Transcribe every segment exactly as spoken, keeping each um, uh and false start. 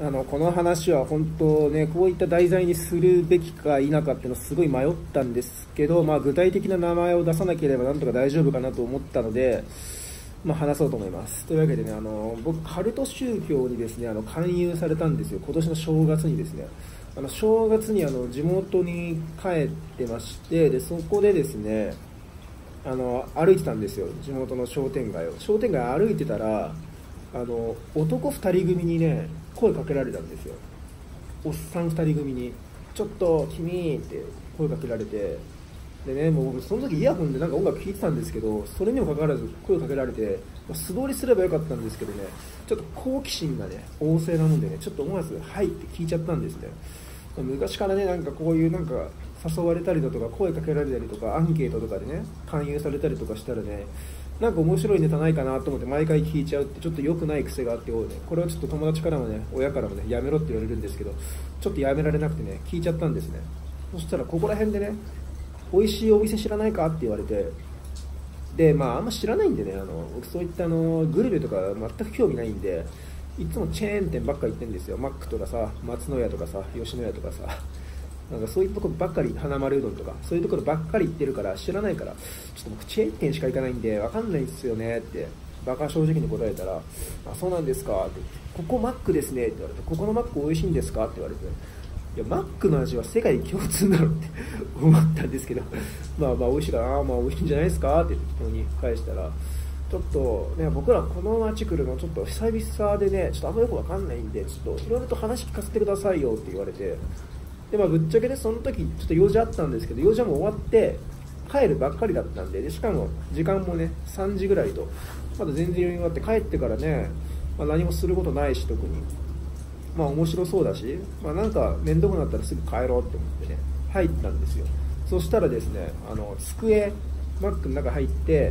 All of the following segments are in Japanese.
あのこの話は本当ね、こういった題材にするべきか否かっていうのすごい迷ったんですけど、まあ、具体的な名前を出さなければなんとか大丈夫かなと思ったので、まあ、話そうと思います。というわけでね、あの僕カルト宗教にですね、あの勧誘されたんですよ。今年の正月にですね、あの正月にあの地元に帰ってまして、でそこでですね、あの歩いてたんですよ、地元の商店街を。商店街歩いてたら、あの男ふたり組にね声かけられたんですよ。おっさんふたり組にちょっと君って声かけられて、でね、もう僕その時イヤホンでなんか音楽聴いてたんですけど、それにもかかわらず声かけられて、素通りすればよかったんですけどね、ちょっと好奇心がね旺盛なもんでね、ちょっと思わず「はい」って聞いちゃったんですね。昔からね、なんかこういうなんか誘われたりだとか声かけられたりとかアンケートとかでね勧誘されたりとかしたらね、なんか面白いネタないかなと思って毎回聞いちゃうってちょっと良くない癖があって、ね、これはちょっと友達からもね親からもねやめろって言われるんですけど、ちょっとやめられなくてね聞いちゃったんですね。そしたらここら辺でね、美味しいお店知らないかって言われて、でまああんま知らないんでね、あの僕そういったあのグルメとか全く興味ないんで、いつもチェーン店ばっか行ってるんですよ。マックとかさ、松の家とかさ、吉野家とかさ、なんかそういうところばっかり、花丸うどんとかそういうところばっかり行ってるから知らないから、ちょっと僕チェーン店しか行かないんで分かんないんですよねってバカ正直に答えたら、あ、そうなんですかって、ここマックですねって言われて、ここのマック美味しいんですかって言われて、いやマックの味は世界共通だろって思ったんですけど、まあまあ美味しいかな、まあ美味しいんじゃないですかって適当に返したら、ちょっとね、僕らこの街来るのちょっと久々でね、ちょっとあんまよくわかんないんで、ちょっといろいろと話聞かせてくださいよって言われて、でまあぶっちゃけね、その時ちょっと用事あったんですけど、用事はもう終わって帰るばっかりだったんで、でしかも時間もねさんじぐらいと、まだ全然余裕があって、帰ってからね、まあ、何もすることないし特に、まあ面白そうだし、まあ、なんか面倒くなったらすぐ帰ろうって思ってね入ったんですよ。そしたらですね、あの机マックの中入って、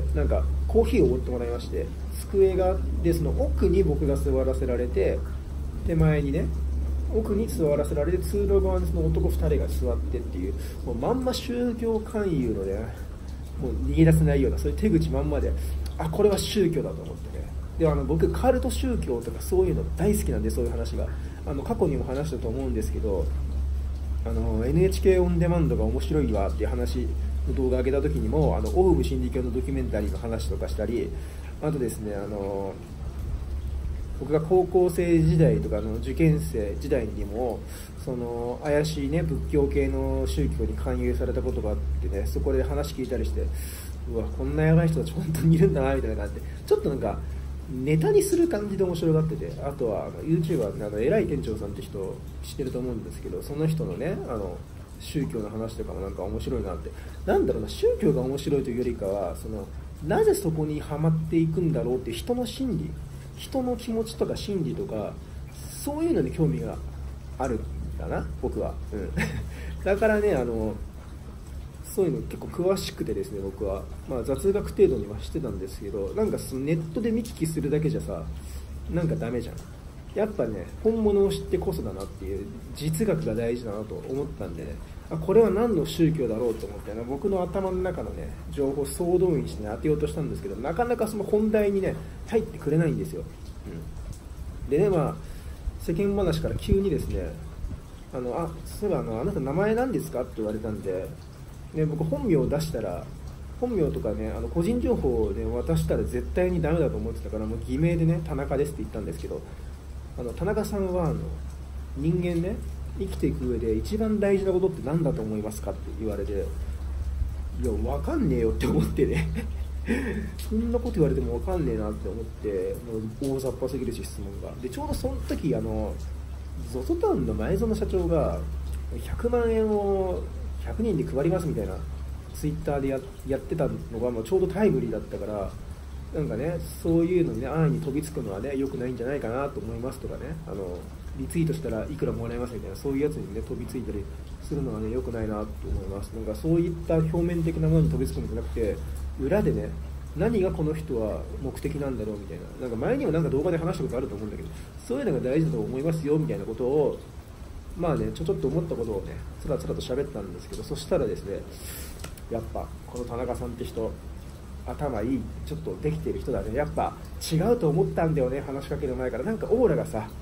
なんかコーヒーをおごってもらいまして、机があって、その奥に僕が座らせられて、手前にね奥に座らせられて、通路側にその男ふたりが座ってっていう、もうまんま宗教勧誘のね、もう逃げ出せないようなそういう手口まんまで、あ、これは宗教だと思ってね。であの僕カルト宗教とかそういうの大好きなんで、そういう話があの過去にも話したと思うんですけど、あの エヌエイチケー オンデマンドが面白いわっていう話の動画上げた時にも、あのオウム真理教のドキュメンタリーの話とかしたり、あとですね、あの僕が高校生時代とかの受験生時代にも、その怪しいね仏教系の宗教に勧誘されたことがあってね、そこで話聞いたりして、うわこんなやばい人たち本当にいるんだなみたいな感じで、ちょっとなんかネタにする感じで面白がってて、あとはあの YouTuber のあの偉い店長さんって人知ってると思うんですけど、その人のねあの宗教の話とかもなんか面白いなって、なんだろうな、宗教が面白いというよりかは、そのなぜそこにはまっていくんだろうっていう人の心理、人の気持ちとか心理とか、そういうのに興味があるんだな僕は、うん、だからね、あのそういうの結構詳しくてですね、僕は、まあ、雑学程度にはしてたんですけど、なんかそのネットで見聞きするだけじゃさ、なんかダメじゃん。やっぱね、本物を知ってこそだなっていう、実学が大事だなと思ったんでね、あ、これは何の宗教だろうと思ってね、僕の頭の中のね情報を総動員して、ね、当てようとしたんですけど、なかなかその本題にね入ってくれないんですよ、うん、でね、まあ世間話から急にですね、あのあそういえばあのあなた名前なんですかって言われたんで、ね、僕本名を出したら、本名とかね、あの個人情報を、ね、渡したら絶対にダメだと思ってたから、もう偽名でね田中ですって言ったんですけど、あの田中さんはあの人間ね生きていく上で一番大事なことって何だと思いますかって言われて、いや分かんねえよって思ってねそんなこと言われても分かんねえなって思って、もう大雑把すぎるし質問が。でちょうどその時あの ゾゾ タウンの前園社長がひゃくまんえんをひゃくにんで配りますみたいなツイッターで や, やってたのが、まあ、ちょうどタイムリーだったから、なんかねそういうのにね安易に飛びつくのはね良くないんじゃないかなと思いますとかね、あのリツイートしたらいくらもらえますみたいな、そういうやつにね飛びついたりするのはね良くないなと思います。なんかそういった表面的なものに飛びつくんじゃなくて、裏でね何がこの人は目的なんだろうみたいな、なんか前にもなんか動画で話したことあると思うんだけど、そういうのが大事だと思いますよみたいなことを、まあねちょちょっと思ったことをねつらつらと喋ったんですけど、そしたらですね、やっぱこの田中さんって人頭いい、ちょっとできてる人だね、やっぱ違うと思ったんだよね、話しかける前からなんかオーラがさ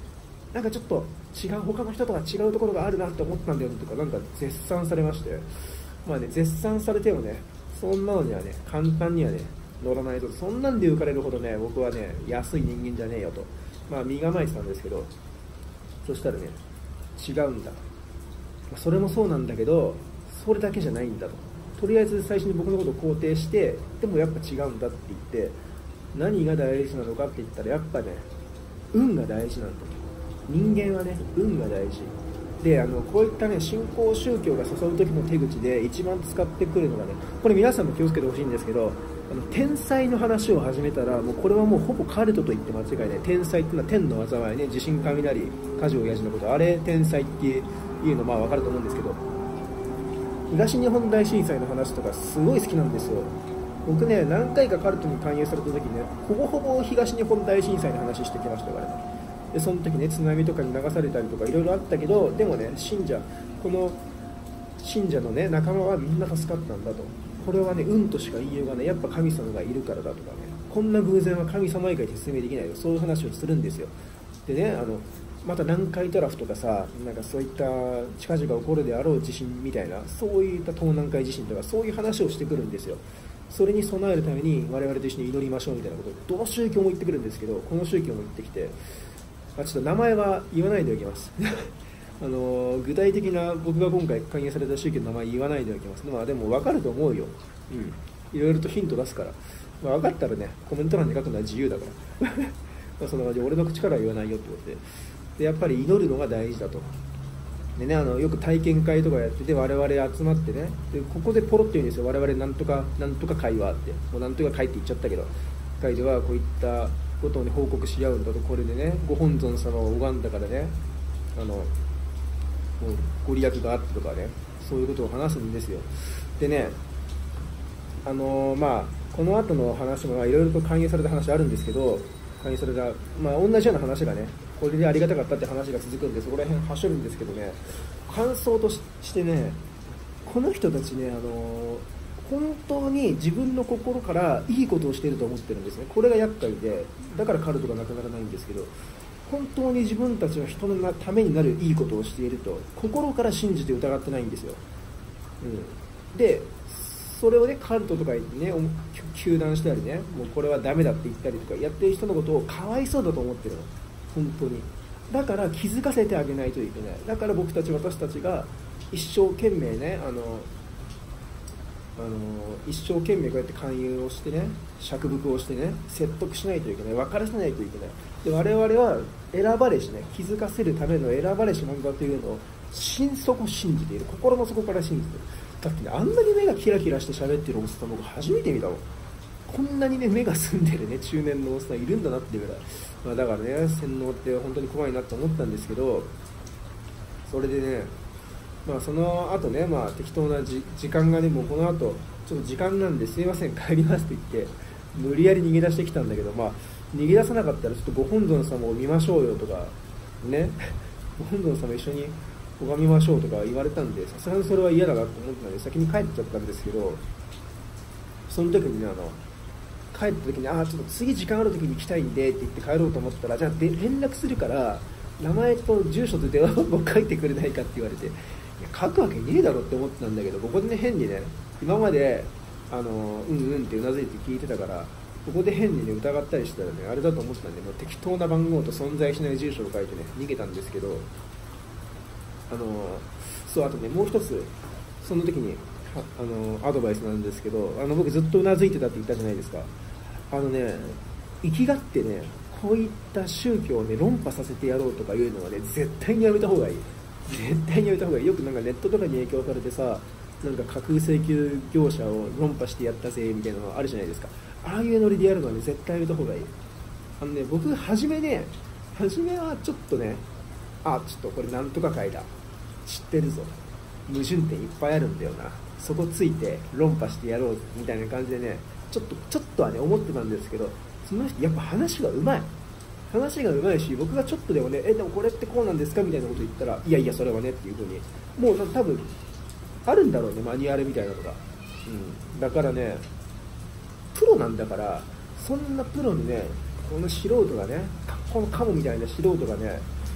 なんかちょっと違う、他の人とは違うところがあるなって思ったんだよとか、なんか絶賛されまして、まあね、絶賛されてもね、そんなのにはね、簡単にはね、乗らないと、そんなんで浮かれるほどね、僕はね、安い人間じゃねえよと、まあ、身構えてたんですけど、そしたらね、違うんだと、まあ、それもそうなんだけど、それだけじゃないんだと、とりあえず最初に僕のことを肯定して、でもやっぱ違うんだって言って、何が大事なのかって言ったら、やっぱね、運が大事なんだと。人間はね、運が大事で、あのこういったね、新興宗教が誘う時の手口で一番使ってくるのがね、これ皆さんも気をつけてほしいんですけど、あの天才の話を始めたら、もうこれはもうほぼカルトと言って間違いない。天才っていうのは天の災いね、地震、雷、火事、親父のこと、あれ天才っていうのまあ分かると思うんですけど、東日本大震災の話とかすごい好きなんですよ。僕ね、何回かカルトに勧誘された時ね、ほぼほぼ東日本大震災の話してきましたからね。でその時ね、津波とかに流されたりとかいろいろあったけど、でもね、信者、この信者のね、仲間はみんな助かったんだと。これはね、運としか言いようがない。やっぱ神様がいるからだとかね、こんな偶然は神様以外で説明できないよ。そういう話をするんですよ。でね、あの、また南海トラフとかさ、なんかそういった近々起こるであろう地震みたいな、そういった東南海地震とか、そういう話をしてくるんですよ。それに備えるために我々と一緒に祈りましょうみたいなことを、どの宗教も言ってくるんですけど、この宗教も言ってきて、まあ、ちょっと名前は言わないでおきますあの具体的な僕が今回勧誘された宗教の名前言わないでおきます、まあ、でも分かると思うよ、うん、いろいろとヒント出すから、まあ、分かったらね、コメント欄に書くのは自由だからまあそんな感じで、俺の口からは言わないよってことで、でやっぱり祈るのが大事だと。でね、あのよく体験会とかやってて、我々集まってね、でここでポロって言うんですよ、我々なんとかなんとか会話って、もうなんとか会って言っちゃったけど、会ではこういったことを、ね、報告し合うんだと。これでね、ご本尊様を拝んだからね、あのもうご利益があってとかね、そういうことを話すんですよ。でね、あのー、まあこの後の話もいろいろと勧誘された話あるんですけど、勧誘された、まあ、同じような話がね、これでありがたかったって話が続くんで、そこら辺はしょるんですけどね、感想としてね、この人たちね、あのー本当に自分の心からいいことをしていると思ってるんですね。これが厄介で、だからカルトがなくならないんですけど、本当に自分たちの人のためになるいいことをしていると心から信じて疑ってないんですよ、うん、でそれをね、カルトとか言ってね、糾弾したりね、もうこれはダメだって言ったりとかやってる人のことをかわいそうだと思ってるの、本当に。だから気づかせてあげないといけない。だから僕たち、私たちが一生懸命ね、あのあの一生懸命こうやって勧誘をしてね、釈伏をしてね、説得しないといけない、分からせないといけない。で我々は選ばれしね、気づかせるための選ばれし者だというのを心底信じている、心の底から信じている。だってね、あんなに目がキラキラして喋ってるおっさん、僕初めて見たもん。こんなにね、目が澄んでるね、中年のおっさんいるんだなっていうぐらい、まあ、だからね、洗脳って本当に怖いなと思ったんですけど、それでね、まあ、その後ね、まあ、適当なじ時間がね、もうこの後ちょっと時間なんですいません帰りますって言って無理やり逃げ出してきたんだけど、まあ、逃げ出さなかったらちょっとご本尊様を見ましょうよとかね、ご本尊様一緒に拝みましょうとか言われたんで、さすがにそれは嫌だなと思ったので先に帰っちゃったんですけど、その時にね、あの帰った時に、ああちょっと次時間ある時に行きたいんでって言って帰ろうと思ったら、じゃあで連絡するから名前と住所と電話番号書いてくれないかって言われて、書くわけねえだろって思ってたんだけど、ここでね、変にね、今まであのうんうんってうなずいて聞いてたから、ここで変にね疑ったりしたらね、あれだと思ってたんで、もう適当な番号と存在しない住所を書いてね逃げたんですけど、あのそう、あとね、もう一つその時にあのアドバイスなんですけど、あの僕ずっとうなずいてたって言ったじゃないですか。あのね、生きがってね、こういった宗教をね論破させてやろうとかいうのはね、絶対にやめた方がいい。絶対にやめた方がいい。よくなんかネットとかに影響されてさ、なんか架空請求業者を論破してやったぜみたいなのあるじゃないですか。ああいうノリでやるのはね、絶対やめた方がいい。あのね、僕初めね、初めはちょっとね、あ、ちょっとこれなんとか会だ、知ってるぞ、矛盾点いっぱいあるんだよな、そこついて論破してやろうみたいな感じでね、ちょっとちょっとはね思ってたんですけど、その人やっぱ話がうまい。話がうまいし、僕がちょっとでもね、えでもこれってこうなんですかみたいなこと言ったら、いやいやそれはねっていう風に、もう多分あるんだろうね、マニュアルみたいなのが、うん、だからね、プロなんだから、そんなプロにね、この素人がね、このカモみたいな素人がね、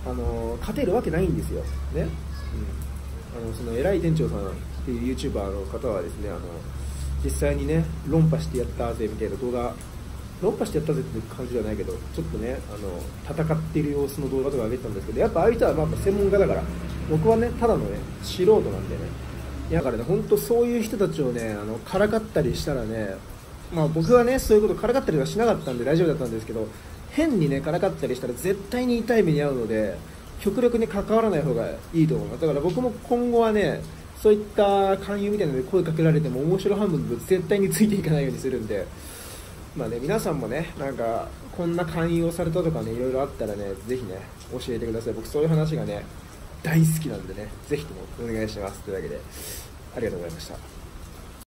あの勝てるわけないんですよね、うん、あのその偉い店長さんっていう YouTuber の方はですね、あの実際にね論破してやったぜみたいな動画、論破してやったぜって感じじゃないけど、ちょっとねあの戦っている様子の動画とか上げてたんですけど、やっぱああいう人はまあ専門家だから、僕はねただのね素人なんでね、いやだからね本当そういう人たちをねあのからかったりしたらね、まあ僕はねそういうことからかったりはしなかったんで大丈夫だったんですけど、変にねからかったりしたら絶対に痛い目に遭うので、極力ね関わらない方がいいと思います。だから僕も今後はねそういった勧誘みたいなので声かけられても面白半分で絶対についていかないようにするんで、まあね皆さんもねなんかこんな勧誘をされたとかねいろいろあったらねぜひね教えてください。僕そういう話がね大好きなんでね、ぜひともお願いします。というわけでありがとうございました。